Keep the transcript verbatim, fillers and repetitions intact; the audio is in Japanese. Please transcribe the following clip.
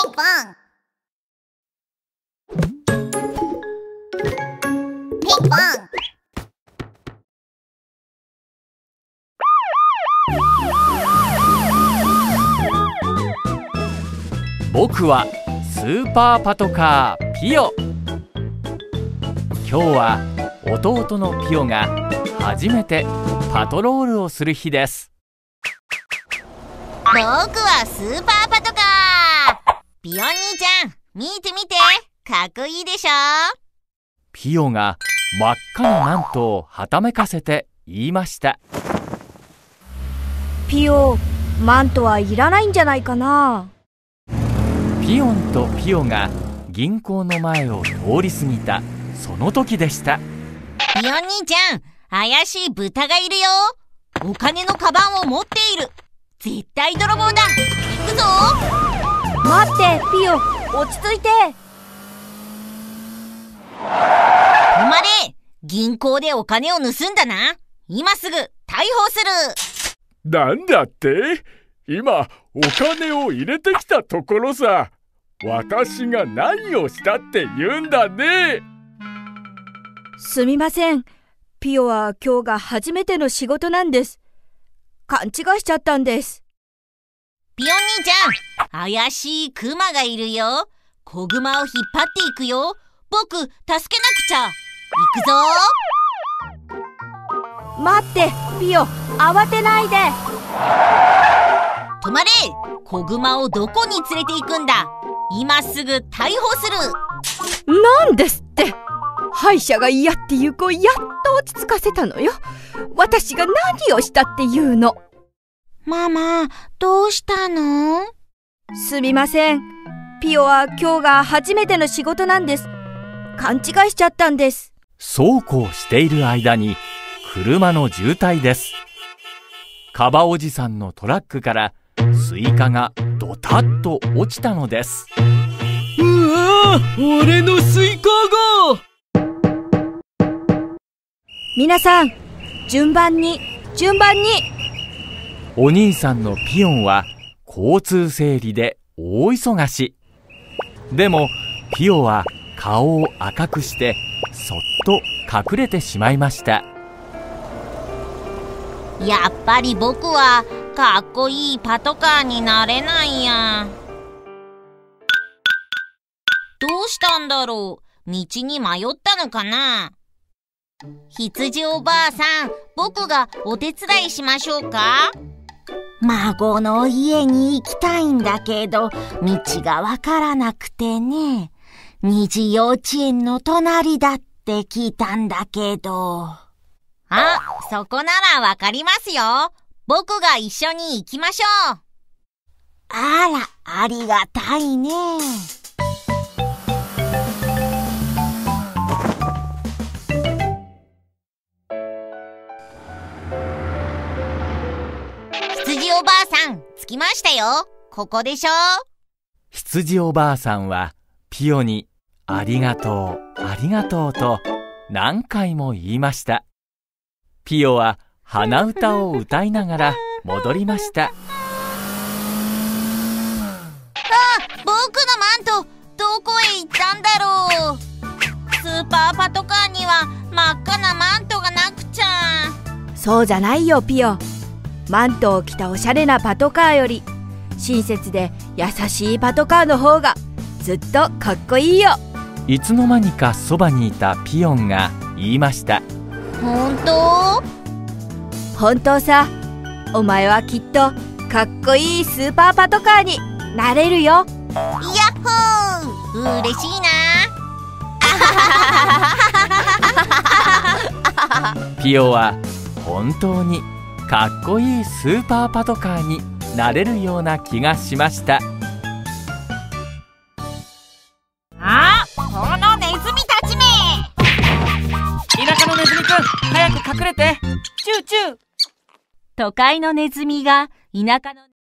ンポンピンポン。 僕はスーパーパトカーピヨ。今日は弟のピヨが初めてパトロールをする日です。 僕はスーパーパトカー。ピヨ兄ちゃん、見て見て、かっこいいでしょ。 ピヨが真っ赤なマントをはためかせて言いました。 ピヨ、マントはいらないんじゃないかな。 ピヨンとピヨが銀行の前を通り過ぎたその時でした。 ピヨ兄ちゃん、怪しい豚がいるよ。お金のカバンを持っている。絶対泥棒だ。行くぞ。 待って、ピヨ、落ち着いて。 止まれ。銀行でお金を盗んだな。今すぐ逮捕する。 なんだって？今お金を入れてきたところさ。私が何をしたって言うんだね。 すみません。ピヨは今日が初めての仕事なんです。勘違いしちゃったんです。 ピヨ兄ちゃん、怪しいクマがいるよ。子グマを引っ張っていくよ。僕、助けなくちゃ。行くぞ。 待って、ピヨ、慌てないで。 止まれ。子グマをどこに連れて行くんだ。今すぐ逮捕する。 なんですって。歯医者が嫌っていう子をやっと落ち着かせたのよ。私が何をしたっていうの。 ママ、どうしたの？ すみません。ピヨは今日が初めての仕事なんです。勘違いしちゃったんです。 そうこうしている間に車の渋滞です。カバおじさんのトラックからスイカがドタッと落ちたのです。 うわー、俺のスイカが。 皆さん、順番に順番に。 お兄さんのピヨンは交通整理で大忙し。でもピヨは顔を赤くしてそっと隠れてしまいました。 やっぱり僕はかっこいいパトカーになれないや。どうしたんだろう。道に迷ったのかな。羊おばあさん、僕がお手伝いしましょうか。孫の家に行きたいんだけど、道がわからなくてね。虹幼稚園の隣だって聞いたんだけど。あ、そこならわかりますよ。僕が一緒に行きましょう。あら、ありがたいね。羊おばあさん、着きましたよ。ここでしょ。 羊おばあさんはピヨにありがとう、ありがとうと何回も言いました。ピヨは鼻歌を歌いながら戻りました。 あ、僕のマント、どこへ行ったんだろう。スーパーパトカーには真っ赤なマントがなくちゃ。 そうじゃないよ、ピヨ。マントを着たおしゃれなパトカーより親切で優しいパトカーの方がずっとかっこいいよ。 いつの間にかそばにいたピヨンが言いました。 本当？ 本当さ。お前はきっとかっこいいスーパーパトカーになれるよ。 ヤッホー、嬉しいな。 ピヨは本当にかっこいいスーパーパトカーになれるような気がしました。 あ、このネズミたちめ。 田舎のネズミくん、早く隠れて。チューチュー。 都会のネズミが田舎の